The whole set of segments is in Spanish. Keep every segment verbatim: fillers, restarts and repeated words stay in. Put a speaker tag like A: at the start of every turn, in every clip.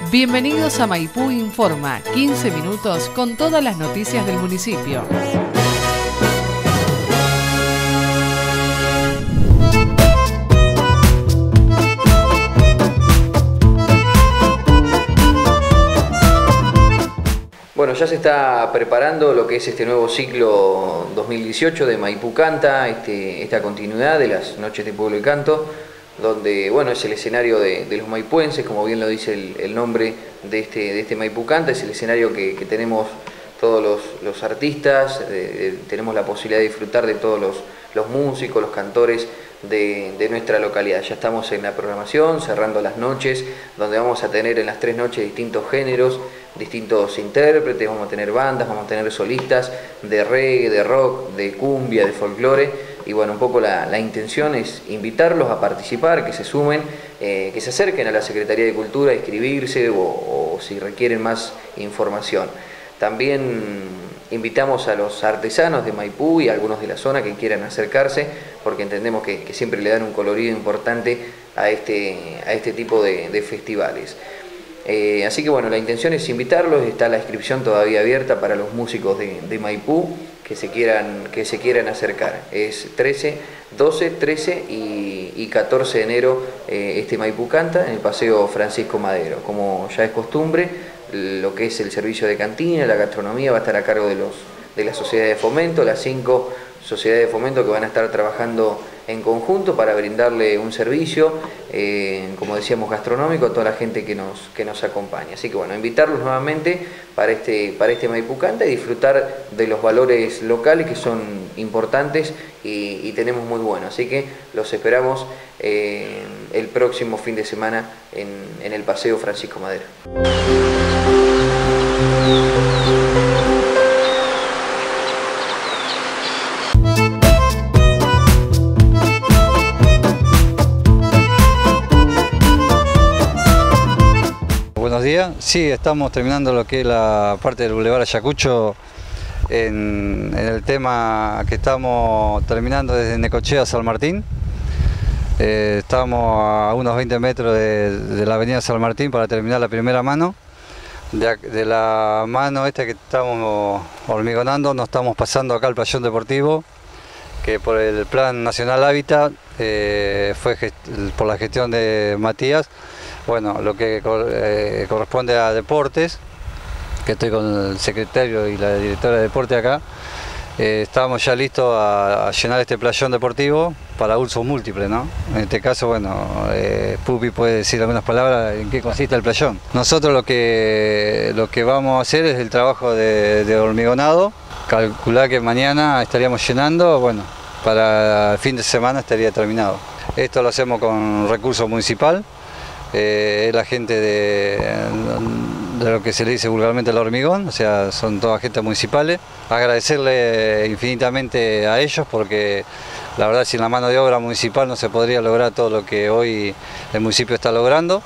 A: Bienvenidos a Maipú Informa, quince minutos con todas las noticias del municipio.
B: Bueno, ya se está preparando lo que es este nuevo ciclo dos mil dieciocho de Maipú Canta, este, esta continuidad de las Noches de Pueblo y Canto, donde bueno, es el escenario de, de los maipuenses, como bien lo dice el, el nombre de este, de este Maipú Canta, es el escenario que, que tenemos todos los, los artistas, eh, tenemos la posibilidad de disfrutar de todos los, los músicos, los cantores de, de nuestra localidad. Ya estamos en la programación, cerrando las noches, donde vamos a tener en las tres noches distintos géneros, distintos intérpretes, vamos a tener bandas, vamos a tener solistas de reggae, de rock, de cumbia, de folclore. Y bueno, un poco la, la intención es invitarlos a participar, que se sumen, eh, que se acerquen a la Secretaría de Cultura a inscribirse o, o si requieren más información. También invitamos a los artesanos de Maipú y a algunos de la zona que quieran acercarse, porque entendemos que, que siempre le dan un colorido importante a este, a este tipo de, de festivales. Eh, así que bueno, la intención es invitarlos, está la inscripción todavía abierta para los músicos de, de Maipú que se quieran, que se quieran acercar. Es trece, doce, trece y, y catorce de enero eh, este Maipú Canta en el Paseo Francisco Madero. Como ya es costumbre, lo que es el servicio de cantina, la gastronomía va a estar a cargo de, los, de la sociedad de fomento, las cinco sociedades de fomento que van a estar trabajando en conjunto para brindarle un servicio, eh, como decíamos, gastronómico a toda la gente que nos, que nos acompaña. Así que bueno, invitarlos nuevamente para este, para este Maipú Canta y disfrutar de los valores locales que son importantes y, y tenemos muy buenos. Así que los esperamos eh, el próximo fin de semana en, en el Paseo Francisco Madero.
C: Buenos días, sí, estamos terminando lo que es la parte del Boulevard Ayacucho en, en el tema que estamos terminando desde Necochea a San Martín. Eh, estamos a unos veinte metros de, de la avenida San Martín para terminar la primera mano. De, de la mano esta que estamos hormigonando nos estamos pasando acá al playón deportivo, que por el Plan Nacional Hábitat eh, fue gest por la gestión de Matías. Bueno, lo que eh, corresponde a deportes, que estoy con el secretario y la directora de deporte acá, eh, estábamos ya listos a, a llenar este playón deportivo para uso múltiple, ¿no? En este caso, bueno, eh, Pupi puede decir algunas palabras en qué consiste el playón. Nosotros lo que, lo que vamos a hacer es el trabajo de, de hormigonado, calcular que mañana estaríamos llenando, bueno, para el fin de semana estaría terminado. Esto lo hacemos con recurso municipal. Eh, es la gente de, de lo que se le dice vulgarmente el hormigón, o sea, son todas agentes municipales. Agradecerle infinitamente a ellos porque la verdad sin la mano de obra municipal no se podría lograr todo lo que hoy el municipio está logrando.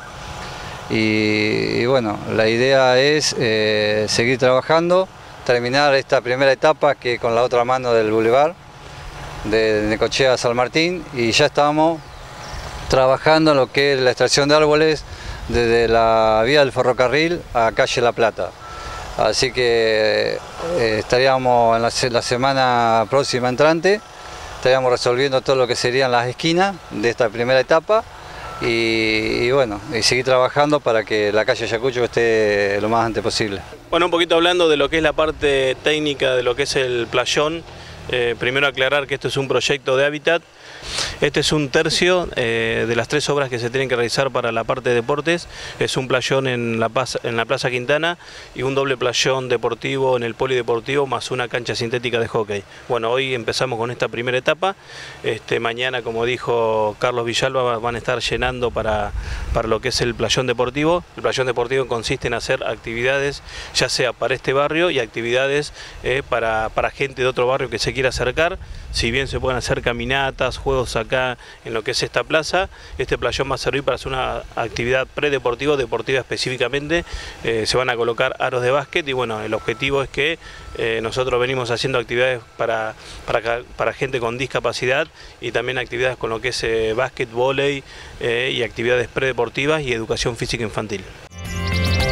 C: Y, y bueno, la idea es eh, seguir trabajando, terminar esta primera etapa que con la otra mano del Boulevard de Necochea a San Martín, y ya estamos trabajando en lo que es la extracción de árboles desde la vía del ferrocarril a calle La Plata. Así que eh, estaríamos en la, la semana próxima entrante, estaríamos resolviendo todo lo que serían las esquinas de esta primera etapa y, y bueno, y seguir trabajando para que la calle Ayacucho esté lo más antes posible.
D: Bueno, un poquito hablando de lo que es la parte técnica de lo que es el playón, eh, primero aclarar que esto es un proyecto de hábitat. Este es un tercio eh, de las tres obras que se tienen que realizar para la parte de deportes. Es un playón en la, Paz, en la Plaza Quintana y un doble playón deportivo en el polideportivo más una cancha sintética de hockey. Bueno, hoy empezamos con esta primera etapa. Este, mañana, como dijo Carlos Villalba, van a estar llenando para, para lo que es el playón deportivo. El playón deportivo consiste en hacer actividades ya sea para este barrio y actividades eh, para, para gente de otro barrio que se quiera acercar. Si bien se pueden hacer caminatas, juegos acá en lo que es esta plaza, este playón va a servir para hacer una actividad predeportiva, deportiva específicamente. Eh, se van a colocar aros de básquet y bueno, el objetivo es que eh, nosotros venimos haciendo actividades para, para, para gente con discapacidad y también actividades con lo que es eh, básquet, vóley eh, y actividades predeportivas y educación física infantil.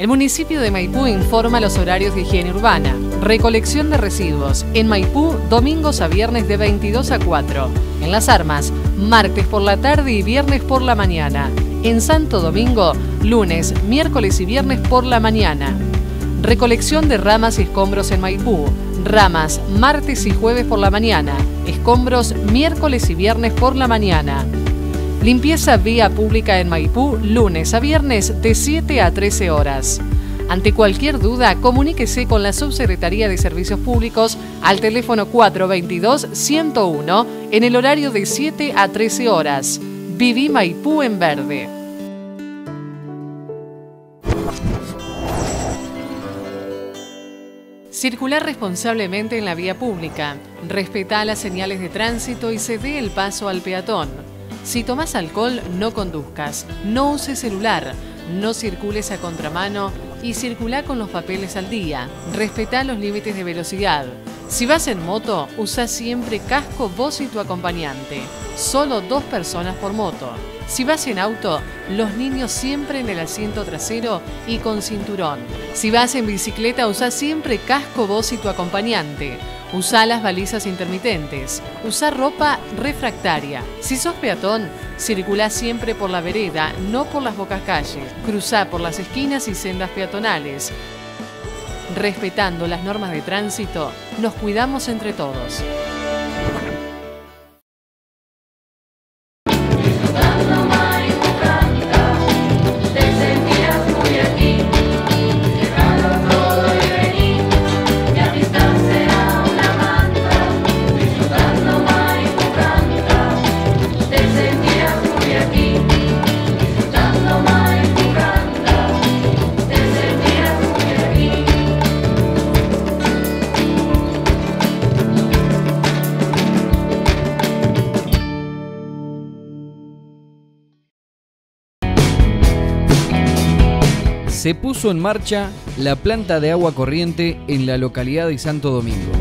A: El municipio de Maipú informa los horarios de higiene urbana. Recolección de residuos. En Maipú, domingos a viernes de veintidós a cuatro. En Las Armas, martes por la tarde y viernes por la mañana. En Santo Domingo, lunes, miércoles y viernes por la mañana. Recolección de ramas y escombros en Maipú. Ramas, martes y jueves por la mañana. Escombros, miércoles y viernes por la mañana. Limpieza vía pública en Maipú, lunes a viernes de siete a trece horas. Ante cualquier duda, comuníquese con la Subsecretaría de Servicios Públicos al teléfono cuatro veintidós, ciento uno en el horario de siete a trece horas. Viví Maipú en verde. Circular responsablemente en la vía pública. Respetá las señales de tránsito y cede el paso al peatón. Si tomás alcohol, no conduzcas, no uses celular, no circules a contramano y circulá con los papeles al día. Respetá los límites de velocidad. Si vas en moto, usa siempre casco vos y tu acompañante. Solo dos personas por moto. Si vas en auto, los niños siempre en el asiento trasero y con cinturón. Si vas en bicicleta, usa siempre casco vos y tu acompañante. Usa las balizas intermitentes. Usa ropa refractaria. Si sos peatón, circulá siempre por la vereda, no por las bocacalles. Cruzá por las esquinas y sendas peatonales. Respetando las normas de tránsito, nos cuidamos entre todos.
E: Se puso en marcha la planta de agua corriente en la localidad de Santo Domingo.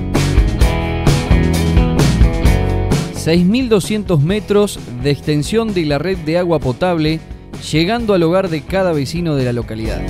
E: seis mil doscientos metros de extensión de la red de agua potable, llegando al hogar de cada vecino de la localidad.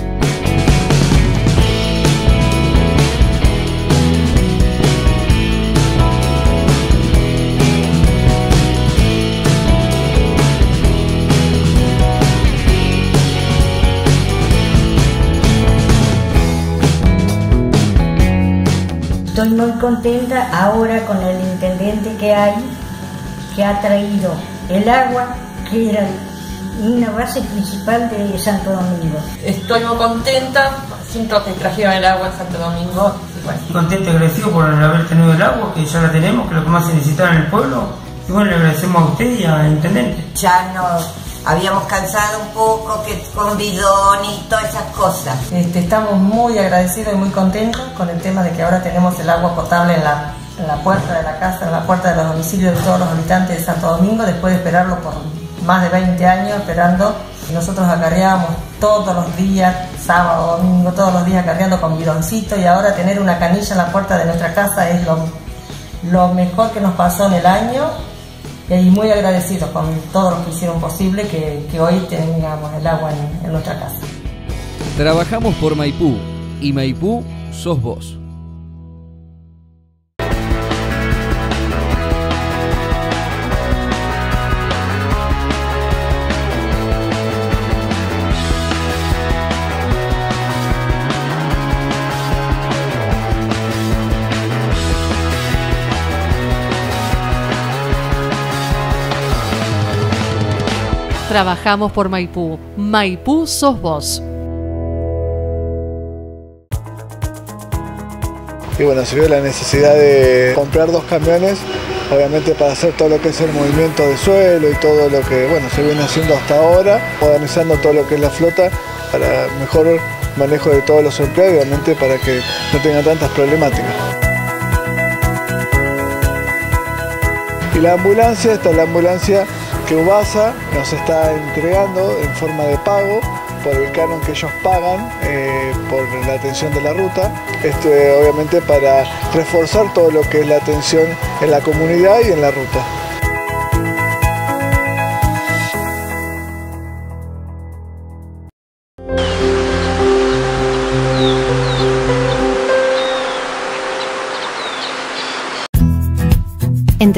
F: Estoy muy contenta ahora con el intendente que hay, que ha traído el agua, que era una base principal de Santo Domingo.
G: Estoy muy contenta, siento que trajeron el agua en Santo Domingo. Y bueno.
H: Estoy contento y agradecido por haber tenido el agua, que ya la tenemos, que es lo que más se necesitaba en el pueblo. Y bueno, le agradecemos a usted y al intendente.
I: Ya nos habíamos cansado un poco que con bidón y todas esas cosas.
G: Este, estamos muy agradecidos y muy contentos con el tema de que ahora tenemos el agua potable en la, en la puerta de la casa, en la puerta de los domicilios de todos los habitantes de Santo Domingo, después de esperarlo por más de veinte años, esperando. Y nosotros acarreábamos todos los días, sábado, domingo, todos los días acarreando con bidoncito, y ahora tener una canilla en la puerta de nuestra casa es lo, lo mejor que nos pasó en el año. Y muy agradecidos con todos los que hicieron posible que, que hoy tengamos el agua en, en nuestra casa.
E: Trabajamos por Maipú, y Maipú sos vos.
A: Trabajamos por Maipú. Maipú sos vos.
J: Y bueno, se vio la necesidad de comprar dos camiones, obviamente para hacer todo lo que es el movimiento de suelo y todo lo que bueno se viene haciendo hasta ahora, modernizando todo lo que es la flota para mejor manejo de todos los empleados, obviamente para que no tengan tantas problemáticas. Y la ambulancia, esta es la ambulancia que UBASA nos está entregando en forma de pago por el canon que ellos pagan eh, por la atención de la ruta. Esto eh, obviamente para reforzar todo lo que es la atención en la comunidad y en la ruta.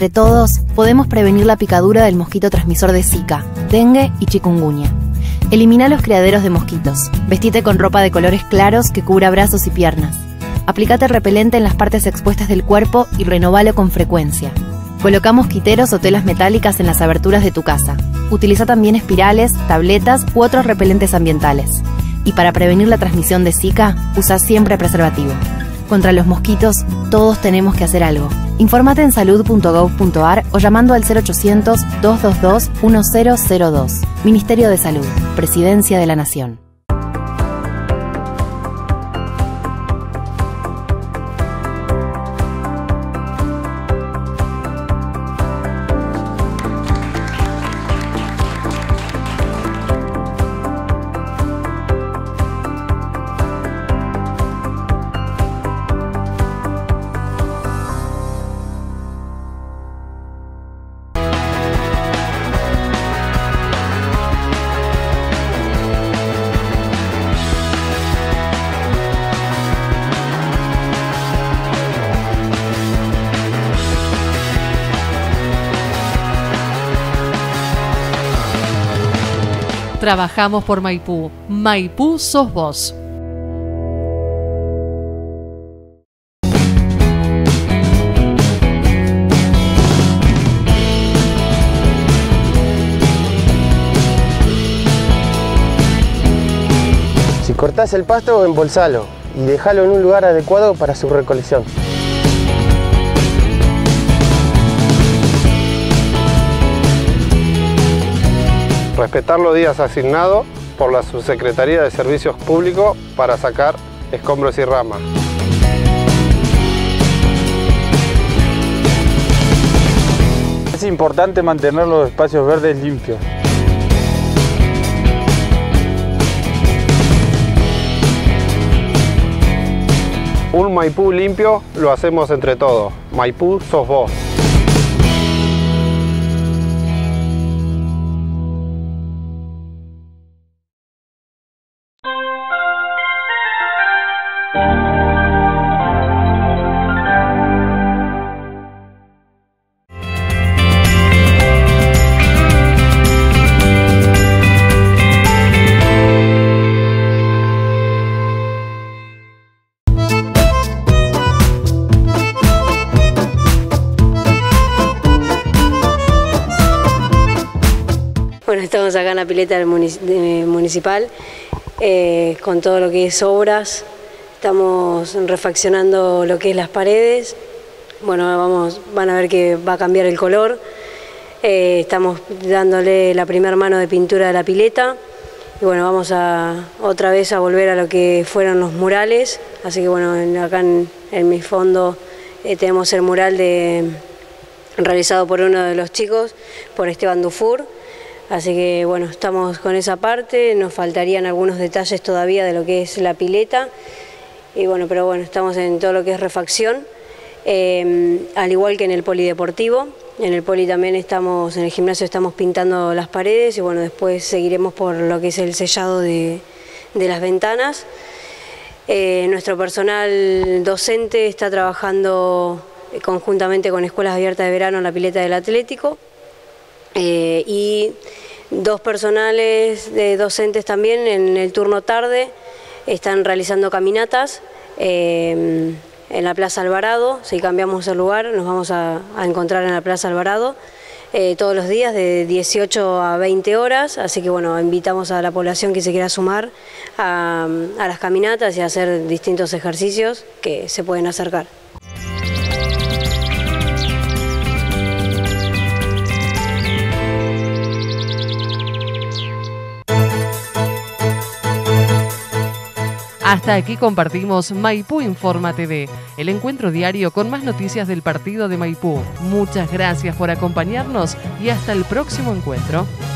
K: Entre todos, podemos prevenir la picadura del mosquito transmisor de Zika, dengue y chikungunya. Elimina los criaderos de mosquitos. Vestite con ropa de colores claros que cubra brazos y piernas. Aplicate repelente en las partes expuestas del cuerpo y renovalo con frecuencia. Coloca mosquiteros o telas metálicas en las aberturas de tu casa. Utiliza también espirales, tabletas u otros repelentes ambientales. Y para prevenir la transmisión de Zika, usa siempre preservativo. Contra los mosquitos, todos tenemos que hacer algo. Infórmate en salud punto gov punto ar o llamando al cero ochocientos, dos dos dos, uno cero cero dos. Ministerio de Salud, Presidencia de la Nación.
A: Trabajamos por Maipú. Maipú sos vos.
L: Si cortás el pasto, embolsalo y dejalo en un lugar adecuado para su recolección.
M: Respetar los días asignados por la Subsecretaría de Servicios Públicos para sacar escombros y ramas.
N: Es importante mantener los espacios verdes limpios.
M: Un Maipú limpio lo hacemos entre todos. Maipú sos vos.
O: Bueno, estamos acá en la pileta del munic de, municipal eh, con todo lo que es obras. Estamos refaccionando lo que es las paredes. Bueno, vamos, van a ver que va a cambiar el color. Eh, estamos dándole la primera mano de pintura de la pileta. Y bueno, vamos a otra vez a volver a lo que fueron los murales. Así que bueno, en, acá en, en mi fondo eh, tenemos el mural de, realizado por uno de los chicos, por Esteban Dufour. Así que bueno, estamos con esa parte, nos faltarían algunos detalles todavía de lo que es la pileta. Y bueno, pero bueno, estamos en todo lo que es refacción, eh, al igual que en el polideportivo. En el poli también estamos, en el gimnasio estamos pintando las paredes y bueno, después seguiremos por lo que es el sellado de, de las ventanas. Eh, nuestro personal docente está trabajando conjuntamente con Escuelas Abiertas de Verano en la pileta del Atlético. Eh, y dos personales de docentes también en el turno tarde están realizando caminatas eh, en la Plaza Alvarado. Si cambiamos el lugar nos vamos a, a encontrar en la Plaza Alvarado eh, todos los días de dieciocho a veinte horas, así que bueno, invitamos a la población que se quiera sumar a, a las caminatas y a hacer distintos ejercicios que se pueden acercar.
A: Hasta aquí compartimos Maipú Informa T V, el encuentro diario con más noticias del partido de Maipú. Muchas gracias por acompañarnos y hasta el próximo encuentro.